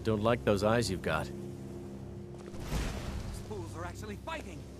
Don't like those eyes you've got. These fools are actually fighting.